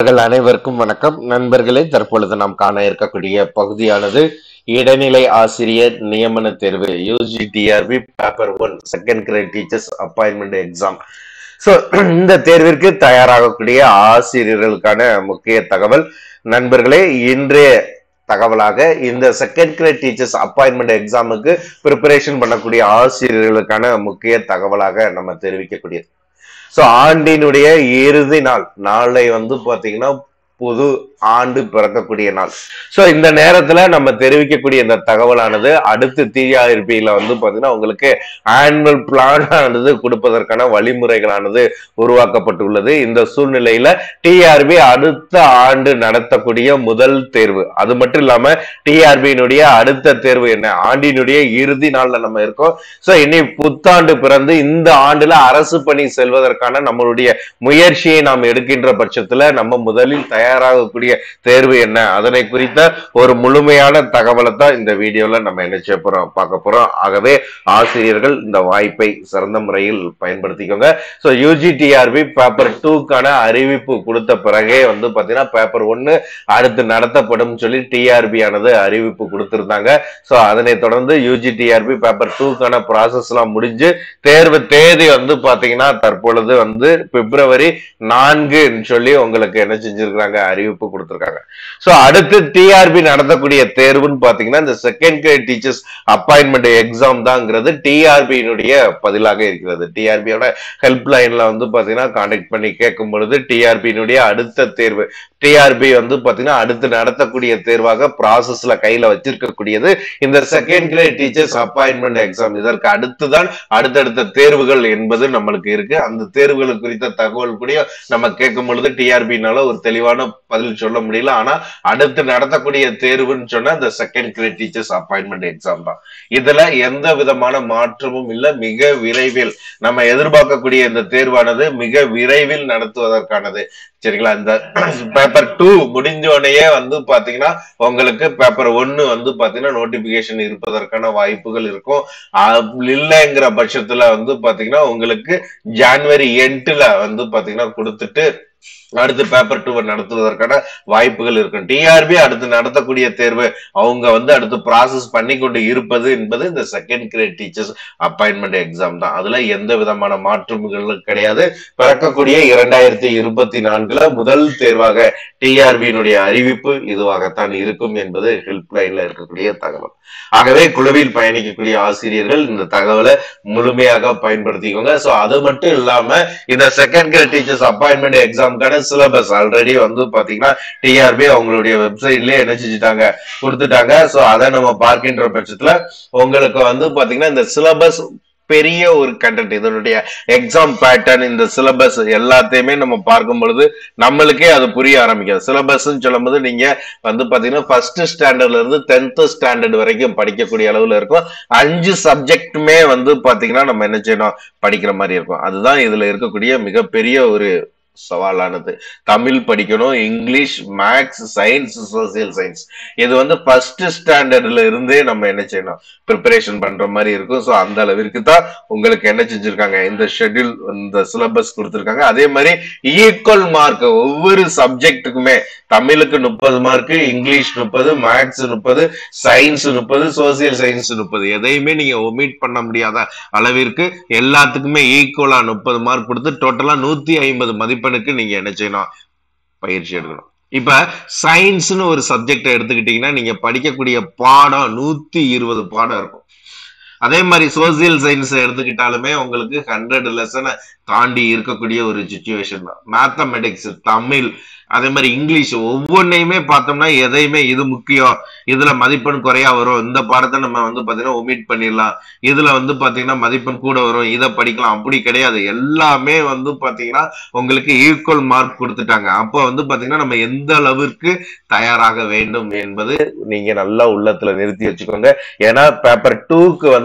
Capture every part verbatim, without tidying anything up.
நண்பர்கள் அனைவருக்கும் வணக்கம். நண்பர்களே, தற்பொழுது நாம் காண இருக்கக்கூடிய பகுதியானது இடைநிலை ஆசிரியர் நியமன தேர்வு UG TRB paper one second grade teachers appointment exam. So இந்த தேர்விற்கு தயாராகக்கூடிய ஆசிரியர்களுக்கான முக்கிய தகவல். நண்பர்களே, இன்றைய தகவலாக இந்த செகண்ட் கிரேட் டீச்சர்ஸ் அப்பாயின்மெண்ட் எக்ஸாமுக்கு ப்ரிப்பரேஷன் பண்ணக்கூடிய ஆசிரியர்களுக்கான முக்கிய தகவலாக நம்ம தெரிவிக்கக்கூடியது. சோ ஆண்டினுடைய இறுதி நாள் நாளை வந்து பாத்தீங்கன்னா புது ஆண்டு பிறக்கக்கூடிய நாள். சோ இந்த நேரத்துல நம்ம தெரிவிக்கக்கூடிய இந்த தகவலானது அடுத்து டிஆர்பியில வந்து பாத்தீங்கன்னா உங்களுக்கு ஆனுவல் பிளான் ஆனது கொடுப்பதற்கான வழிமுறைகளானது உருவாக்கப்பட்டுள்ளது. இந்த சூழ்நிலையில டிஆர்பி அடுத்த ஆண்டு நடத்தக்கூடிய முதல் தேர்வு, அது மட்டும் இல்லாம டிஆர்பியினுடைய அடுத்த தேர்வு என்ன, ஆண்டினுடைய இறுதி நாள்ல நம்ம இருக்கோம். சோ இனி புத்தாண்டு பிறந்து இந்த ஆண்டுல அரசு பணி செல்வதற்கான நம்மளுடைய முயற்சியை நாம் எடுக்கின்ற பட்சத்துல நம்ம முதலில் தயாராகக்கூடிய தேர்வு என்ன, அதனை குறித்த ஒரு முழுமையான தகவலை தான் இந்த வீடியோல நம்ம என்ன செய்ய போறோம் பார்க்க போறோம். ஆகவே ஆசிரியர்கள் இந்த வாய்ப்பை சிறந்த முறையில் பயன்படுத்திக்கோங்க. சோ யூஜிடிஆர்பி பேப்பர் டூக்கான அறிவிப்பு கொடுத்த பிறகே வந்து பாத்தீங்கன்னா பேப்பர் ஒன்னு அடுத்து நடத்தப்படும் சொல்லி டிஆர்பி ஆனது அறிவிப்பு கொடுத்திருந்தாங்க. சோ அதனை தொடர்ந்து யூஜிடிஆர்பி பேப்பர் டூக்கான ப்ராசஸ் எல்லாம் முடிஞ்சு தேர்வு தேதி வந்து பாத்தீங்கன்னா தற்பொழுது வந்து பிப்ரவரி நான்கு சொல்லி உங்களுக்கு என்ன செஞ்சிருக்காங்க, அறிவிப்பு கொடுத்திருக்காங்க. சோ அடுத்து டிஆர்பி நடத்தக்கூடிய தேர்வுன்னு பாத்தீங்கன்னா இந்த second grade teachers appointment exam தான்ங்கிறது டிஆர்பியினுடைய பதிலாக இருக்கிறது. டிஆர்பியோட ஹெல்ப் லைன்ல வந்து பாத்தீங்கன்னா கான்டாக்ட் பண்ணி கேட்கும் பொழுது டிஆர்பியினுடைய அடுத்த தேர்வு, டிஆர்பி வந்து பாத்தீங்கன்னா அடுத்து நடத்தக்கூடிய தேர்வாக ப்ராசஸ்ல கையில வச்சிருக்கக்கூடியது இந்த second grade teachers appointment exam. இதற்கு அடுத்துதான் அடுத்தடுத்த தேர்வுகள் என்பது நம்மளுக்கு இருக்கு. அந்த தேர்வுகள் குறித்த தகவல் கூட நம்ம கேட்கும் பொழுது டிஆர்பினால ஒரு தெளிவான பதில் சொல்ல முடியல. ஆனா அடுத்து நடத்தக்கூடிய தேர்வுன்னு சொன்னா இந்த second grade teachers appointment exam தான். இதுல எந்த விதமான மாற்றமும் இல்ல. மிக விரைவில் நம்ம எதிர்பார்க்கக்கூடிய இந்த தேர்வானது மிக விரைவில் நடத்துவதற்கானது. சரிங்களா? இந்த பேப்பர் டூ முடிஞ்சோடனே வந்து பாத்தீங்கன்னா உங்களுக்கு பேப்பர் ஒன்னு வந்து பாத்தீங்கன்னா நோட்டிபிகேஷன் இருப்பதற்கான வாய்ப்புகள் இருக்கும். இல்லைங்கிற பட்சத்துல வந்து பாத்தீங்கன்னா உங்களுக்கு ஜனவரி எட்டுல வந்து பாத்தீங்கன்னா கொடுத்துட்டு அடுத்து பேப்பர் டூ நடத்துவதற்கான வாய்ப்புகள் இருக்கும். டிஆர்பி அடுத்து நடத்தக்கூடிய தேர்வு அவங்க வந்து அடுத்து ப்ராசஸ் பண்ணி கொண்டு இருப்பது என்பது இந்த second grade teachers appointment exam தான். அதுல எந்த விதமான மாற்றங்களும் கிடையாது. பிறக்கக்கூடிய இரண்டாயிரத்தி இருபத்தி நான்குல முதல் தேர்வாக டிஆர்பியினுடைய அறிவிப்பு இதுவாகத்தான் இருக்கும் என்பது ஹெல்ப் லைன்ல இருக்கக்கூடிய தகவல். ஆகவே குழுவில் பயணிக்கக்கூடிய ஆசிரியர்கள் இந்த தகவலை முழுமையாக பயன்படுத்திக்கோங்க. சோ அது மட்டும் இல்லாம இந்த செகண்ட் கிரேட் டீச்சர்ஸ் அப்பாயின்மெண்ட் எக்ஸாம்கான சிலபஸ் ஆல்ரெடி வந்து பாத்தீங்கன்னா டிஆர்பி அவங்களுடைய வெப்சைட்லயே என்ன செஞ்சுட்டாங்க, கொடுத்துட்டாங்க. சோ அதை நம்ம பார்க்கின்ற பட்சத்துல உங்களுக்கு வந்து பாத்தீங்கன்னா இந்த சிலபஸ் பெரிய ஒரு கண்டென்ட், இதனுடைய எக்ஸாம் பேட்டர்ன், இந்த சிலபஸ் எல்லாத்தையுமே நம்ம பார்க்கும் பொழுது நம்மளுக்கே அது புரிய ஆரம்பிக்கும். சிலபஸ் சொல்லும் போது நீங்க வந்து பாத்தீங்கன்னா ஃபர்ஸ்ட் ஸ்டாண்டர்ட்ல இருந்து டென்த் ஸ்டாண்டர்ட் வரைக்கும் படிக்கக்கூடிய அளவுல இருக்கும். அஞ்சு சப்ஜெக்டுமே வந்து பாத்தீங்கன்னா நம்ம என்ன செய்யணும், படிக்கிற மாதிரி இருக்கும். அதுதான் இதுல இருக்கக்கூடிய மிகப்பெரிய ஒரு சவாலானது. தமிழ் படிக்கணும், English, maths, science, social science. இது வந்து ஃபர்ஸ்ட் ஸ்டாண்டர்ட்ல இருந்தே நம்ம என்ன செய்யணும், ப்ரிப்பரேஷன் பண்ற மாதிரி இருக்கும். சோ அந்த அளவிற்கு தான் உங்களுக்கு என்ன செஞ்சிருக்காங்க, இந்த ஷெட்யூல், இந்த சிலபஸ் கொடுத்திருக்காங்க. அதே மாதிரி ஈக்குவல் மார்க் ஒவ்வொரு சப்ஜெக்டுக்குமே, தமிழுக்கு முப்பது மார்க், இங்கிலீஷ் முப்பது, மேக்ஸ் முப்பது, சயின்ஸ் முப்பது, சோசியல் சயின்ஸ் முப்பது. எதையுமே நீங்க ஒமிட் பண்ண முடியாத அளவிற்கு எல்லாத்துக்குமே ஈக்குவலா முப்பது மார்க் கொடுத்து டோட்டலா நூத்தி ஐம்பது மதிப்பெண்ணுக்கு நீங்க என்ன செய்யணும், பயிற்சி எடுக்கணும். இப்ப சயின்ஸ்னு ஒரு சப்ஜெக்ட் எடுத்துக்கிட்டீங்கன்னா நீங்க படிக்கக்கூடிய பாடம் நூத்தி இருபது பாடம் இருக்கும். அதே மாதிரி சோசியல் சயின்ஸ் எடுத்துக்கிட்டாலுமே உங்களுக்கு ஹண்ட்ரட் லெசனை தாண்டி இருக்கக்கூடிய ஒரு சிச்சுவேஷன் தான். மேத்தமெட்டிக்ஸ், தமிழ், அதே மாதிரி இங்கிலீஷ் ஒவ்வொன்றையுமே பார்த்தோம்னா எதையுமே இது முக்கியம், இதுல மதிப்பெண் குறையா வரும், இந்த பாடத்தை நம்ம வந்து பாத்தீங்கன்னா ஒமிட் பண்ணிடலாம், இதுல வந்து பாத்தீங்கன்னா மதிப்பெண் கூட வரும், இதை படிக்கலாம், அப்படி கிடையாது. எல்லாமே வந்து பாத்தீங்கன்னா உங்களுக்கு ஈக்குவல் மார்க் கொடுத்துட்டாங்க. அப்போ வந்து பாத்தீங்கன்னா நம்ம எந்த அளவிற்கு தயாராக வேண்டும் என்பது நீங்க நல்லா உள்ளத்துல நிறுத்தி வச்சுக்கோங்க. ஏன்னா பேப்பர் டூக்கு வந்து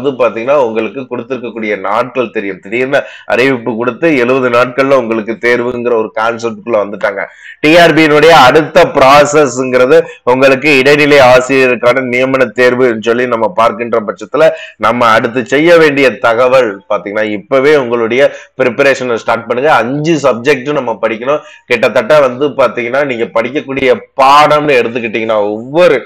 வந்து பாத்தீங்கன்னா உங்களுக்கு கொடுத்திருக்கக்கூடிய நாட்கள் தெரியும். திடீர்னு அறிவிப்பு கொடுத்து எழுபது நாட்கள்ல உங்களுக்கு தேர்வுங்கிற ஒரு கான்செப்டுக்குள்ள வந்துட்டாங்க. டிஆர்பியினுடைய அடுத்த ப்ராசஸ்ங்கிறது உங்களுக்கு இடைநிலை ஆசிரியருக்கான நியமன தேர்வு சொல்லி நம்ம பார்க்கின்ற பட்சத்துல நம்ம அடுத்து செய்ய வேண்டிய தகவல் பாத்தீங்கன்னா இப்பவே உங்களுடைய ப்ரிப்பரேஷனை ஸ்டார்ட் பண்ணுங்க. அஞ்சு சப்ஜெக்டும் நம்ம படிக்கணும். கிட்டத்தட்ட வந்து பாத்தீங்கன்னா நீங்க படிக்கக்கூடிய பாடம்னு எடுத்துக்கிட்டீங்கன்னா ஒவ்வொரு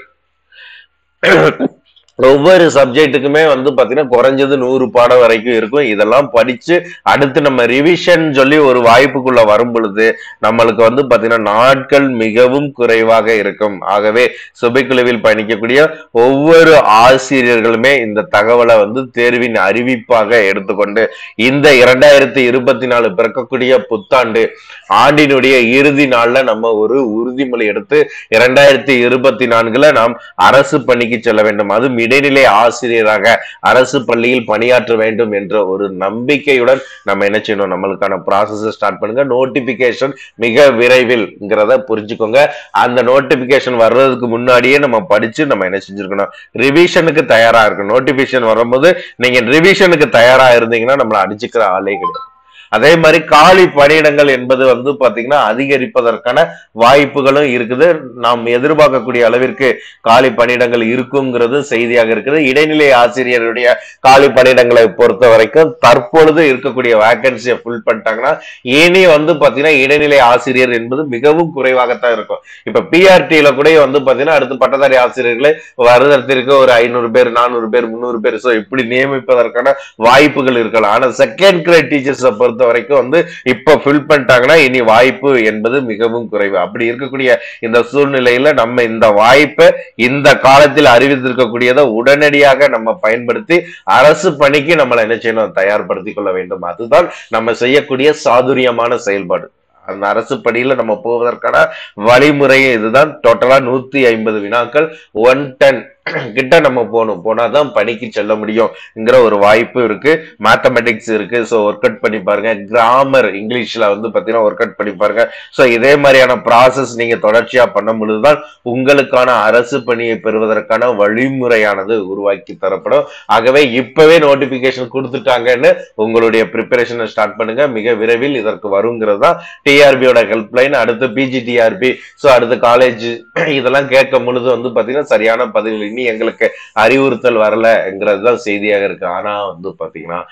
ஒவ்வொரு சப்ஜெக்ட்டுக்குமே வந்து பாத்தீங்கன்னா குறைஞ்சது நூறு பாடம் வரைக்கும் இருக்கும். இதெல்லாம் படிச்சு அடுத்து நம்ம ரிவிஷன் சொல்லி ஒரு வாய்ப்புக்குள்ள வரும் பொழுது நம்மளுக்கு வந்து பாத்தீங்கன்னா நாட்கள் மிகவும் குறைவாக இருக்கும். ஆகவே சுபைக்குழுவில் பயணிக்கக்கூடிய ஒவ்வொரு ஆசிரியர்களுமே இந்த தகவலை வந்து தேர்வின் அறிவிப்பாக எடுத்துக்கொண்டு இந்த இரண்டாயிரத்தி இருபத்தி நாலு பிறக்கக்கூடிய புத்தாண்டு ஆண்டினுடைய இறுதி நாள்ல நம்ம ஒரு உறுதிமொழி எடுத்து இரண்டாயிரத்தி இருபத்தி நான்குல நாம் அரசு பணிக்கு செல்ல வேண்டும். அது இடைநிலை ஆசிரியராக அரசு பள்ளியில் பணியாற்ற வேண்டும் என்ற ஒரு நம்பிக்கையுடன் நம்ம என்ன செய்யணும், நம்மளுக்கான ப்ராசஸ் ஸ்டார்ட் பண்ணுங்க. நோட்டிபிகேஷன் மிக விரைவில்ங்கிறத புரிஞ்சுக்கோங்க. அந்த நோட்டிபிகேஷன் வர்றதுக்கு முன்னாடியே நம்ம படிச்சு நம்ம என்ன செஞ்சிருக்கணும், ரிவிஷனுக்கு தயாரா இருக்கணும். நோட்டிபிகேஷன் வரும்போது நீங்க ரிவிஷனுக்கு தயாரா இருந்தீங்கன்னா நம்மளை அடிச்சுக்கிற ஆளே கிடையாது. அதே மாதிரி காலி பணியிடங்கள் என்பது வந்து பாத்தீங்கன்னா அதிகரிப்பதற்கான வாய்ப்புகளும் இருக்குது. நாம் எதிர்பார்க்கக்கூடிய அளவிற்கு காலி பணியிடங்கள் இருக்குங்கிறது செய்தியாக இருக்குது. இடைநிலை ஆசிரியருடைய காலி பணியிடங்களை பொறுத்த வரைக்கும் தற்பொழுது இருக்கக்கூடிய வேகன்சியை ஃபுல் பண்ணிட்டாங்கன்னா இனி வந்து பாத்தீங்கன்னா இடைநிலை ஆசிரியர் என்பது மிகவும் குறைவாகத்தான் இருக்கும். இப்ப பிஆர்டியில கூட வந்து பாத்தீங்கன்னா அடுத்து பட்டதாரி ஆசிரியர்களை வருடத்திற்கு ஒரு ஐநூறு பேர் நானூறு பேர் முன்னூறு பேர் சோ இப்படி நியமிப்பதற்கான வாய்ப்புகள் இருக்கலாம். ஆனா செகண்ட் கிரேட் டீச்சர்ஸ் பொறுத்த வரைக்கும் வந்து இப்ப ஃபில் பண்ணிட்டாங்கன்னா இனி வாய்ப்பு என்பது மிகவும் குறைவு. அப்படி இருக்கக்கூடிய இந்த சூழ்நிலையில நம்ம இந்த வாய்ப்பை இந்த காலத்தில் அறிவித்திருக்கக்கூடியதை உடனடியாக நம்ம பயன்படுத்தி அரசு பணிக்கு நம்மளை என்ன செய்யணும், தயார்படுத்திக் கொள்ள வேண்டும். அதுதான் நம்ம செய்யக்கூடிய சாதுரியமான செயல்பாடு. அந்த அரசு பணியில நம்ம போவதற்கான வழிமுறையே இதுதான். டோட்டலா நூத்தி ஐம்பது வினாக்கள் ஒன் டென் கிட்ட நம்ம போகணும். போனாதான் பணிக்கு செல்ல முடியும்ங்கிற ஒரு வாய்ப்பு இருக்கு. மேத்தமெட்டிக்ஸ் இருக்கு, சோ ஒர்க் அவுட் பண்ணி பாருங்க. கிராமர் இங்கிலீஷ்ல வந்து பாத்தீங்கன்னா ஒர்க் அவுட் பண்ணி பாருங்க. சோ இதே மாதிரியான ப்ராசஸ் நீங்க தொடர்ச்சியா பண்ணும் பொழுதுதான் உங்களுக்கான அரசு பணியை பெறுவதற்கான வழிமுறையானது உருவாக்கி தரப்படும். ஆகவே இப்பவே நோட்டிபிகேஷன் கொடுத்துட்டாங்கன்னு உங்களுடைய ப்ரிப்பரேஷனை ஸ்டார்ட் பண்ணுங்க. மிக விரைவில் இதற்கு வருங்கிறது தான் டிஆர்பியோட ஹெல்ப்லைன். அடுத்து பிஜிடிஆர்பி, சோ அடுத்து காலேஜ் இதெல்லாம் கேட்கும் பொழுது வந்து பாத்தீங்கன்னா சரியான பதில் இனி எங்களுக்கு அறிவுறுத்தல் வரலங்கிறது தான் செய்தியாக இருக்கு. ஆனா வந்து பாத்தீங்கன்னா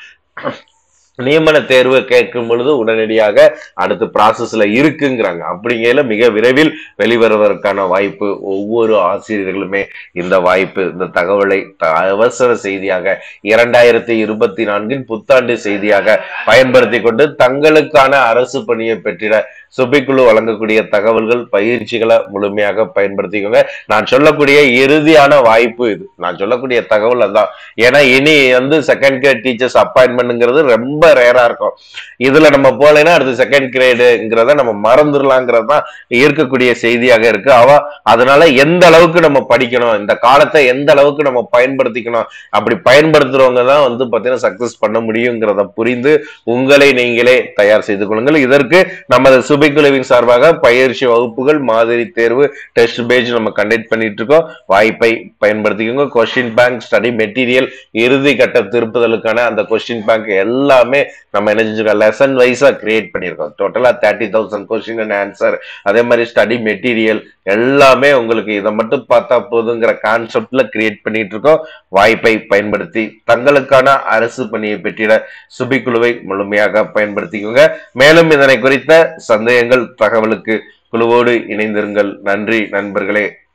நியமன தேர்வு கேட்கும் பொழுது உடனடியாக அடுத்த ப்ராசஸ்ல இருக்குங்கிறாங்க. அப்படிங்கையில மிக விரைவில் வெளிவருவதற்கான வாய்ப்பு ஒவ்வொரு ஆசிரியர்களுமே இந்த வாய்ப்பு இந்த தகவலை அவசர செய்தியாக இரண்டாயிரத்தி இருபத்தி நான்கின் புத்தாண்டு செய்தியாக பயன்படுத்தி கொண்டு தங்களுக்கான அரசு பணியை பெற்றிட சுபைக்குழு வழங்கக்கூடிய தகவல்கள் பயிற்சிகளை முழுமையாக பயன்படுத்திக்கோங்க. நான் சொல்லக்கூடிய இறுதியான வாய்ப்பு இது. நான் சொல்லக்கூடிய தகவல் அதான். ஏன்னா இனி வந்து செகண்ட் கிரேட் டீச்சர்ஸ் அப்பாயின்மெண்ட்ங்கிறது ரொம்ப ரேரா இருக்கும். இதுல நம்ம போலேன்னா அடுத்து செகண்ட் கிரேடுங்கிறத நம்ம மறந்துடலாங்கிறது தான் இருக்கக்கூடிய செய்தியாக இருக்கு. அவ அதனால எந்த அளவுக்கு நம்ம படிக்கணும், இந்த காலத்தை எந்த அளவுக்கு நம்ம பயன்படுத்திக்கணும், அப்படி பயன்படுத்துறவங்க தான் வந்து பாத்தீங்கன்னா சக்சஸ் பண்ண முடியுங்கிறத புரிந்து உங்களை நீங்களே தயார் செய்து கொள்ளுங்கள். இதற்கு நமது சுபைக்குழுவின் சார்பாக பயிற்சி வகுப்புகள், மாதிரி தேர்வு, டெஸ்ட் பேஜ் நம்ம கண்டக்ட் பண்ணிட்டு இருக்கோம். வாய்ப்பை பயன்படுத்திக்கோங்க. கொஸ்டின் பேங்க், ஸ்டடி மெட்டீரியல், இறுதி கட்ட திருப்புதலுக்கான அந்த கொஸ்டின் பேங்க் எல்லாமே நம்ம என்ன செஞ்சிருக்கோம், லெசன் வைஸா கிரியேட் பண்ணிருக்கோம். டோட்டலா thirty thousand question and answer. அதே மாதிரி ஸ்டடி மெட்டீரியல் எல்லாமே உங்களுக்கு இதை மட்டும் பார்த்தா போதுங்கிற கான்செப்ட்ல கிரியேட் பண்ணிட்டு இருக்கோம். வாய்ப்பை பயன்படுத்தி தங்களுக்கான அரசு பணியை பெற்றிட சுபைக்குழுவை முழுமையாக பயன்படுத்திக்கோங்க. மேலும் இதனை குறித்த சந்தேகங்கள், தகவலுக்கு குழுவோடு இணைந்திருங்கள். நன்றி நண்பர்களே.